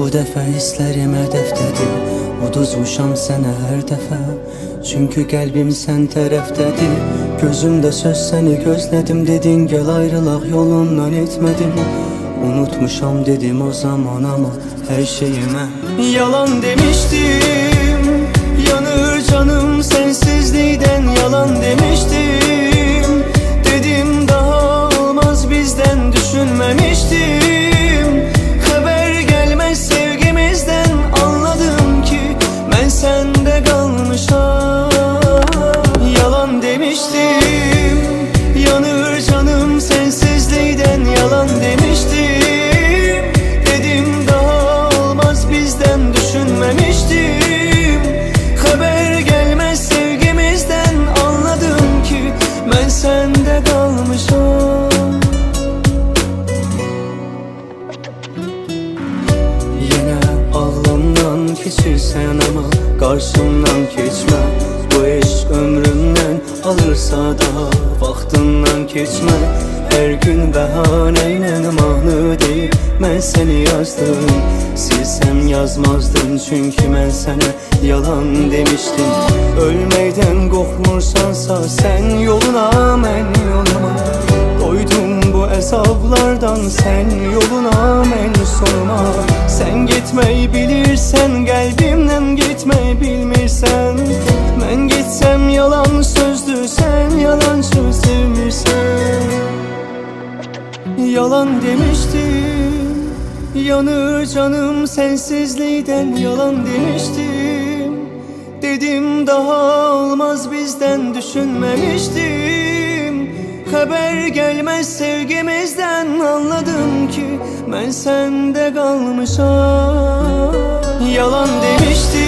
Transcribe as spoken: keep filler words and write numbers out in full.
Bu dəfə hisslərim hədəfdədir, uduzmuşam sənə hər dəfə. Çünki qəlbim sən tərəfdədir, gözümdə söz səni gözlədim. Dedin gəl ayrılaq yolundan etmədim. Unutmuşam dedim o zaman ama hər şeyimə yalan demiştim. Yanır canım sensizlikdən yalan demiştim. Dedim daha olmaz bizden düşünmemiştim. Haber gelmez sevgimizden, anladım ki ben sende kalmışam. Yalan demiştim. Yanır canım sensizlikten yalan demiştim. Dedim daha olmaz bizden düşünmemiştim. Haber gelmez sevgimizden, anladım ki ben sende kalmışam. Yine ağlımdan keçirsen ama karşımdan geçme. Bu iş ömrümden alırsa daha vaxtından keçme. Her gün bəhanəyle mahnı deyip mən seni yazdım. Silsem yazmazdım çünkü mən sənə yalan demiştim. Ölməkdən qorxmursansa sen yoluna mən yoluma. Doydum bu əzablardan sen yoluna mən sonuma. Sen gitmeyi bilirsen kalbimden gitmeyi bilmirsen. Ben gitsem yalan sözdü, sen yalancı sevmirsen. Yalan demiştim. Yanır canım sensizliğden yalan demiştim. Dedim daha olmaz bizden düşünmemiştim. Haber gelmez sevgimizden, anladım ki ben sende kalmışam. Yalan demiştim.